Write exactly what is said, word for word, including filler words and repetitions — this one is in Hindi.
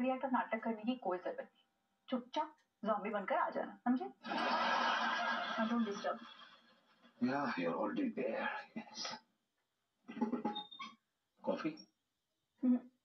एक्ट और नाटक करने की कोई जरूरत नहीं, चुपचाप ज़ॉम्बी बनकर आ जाना, समझे? Don't disturb. Yeah, you're already there. Yes. Coffee?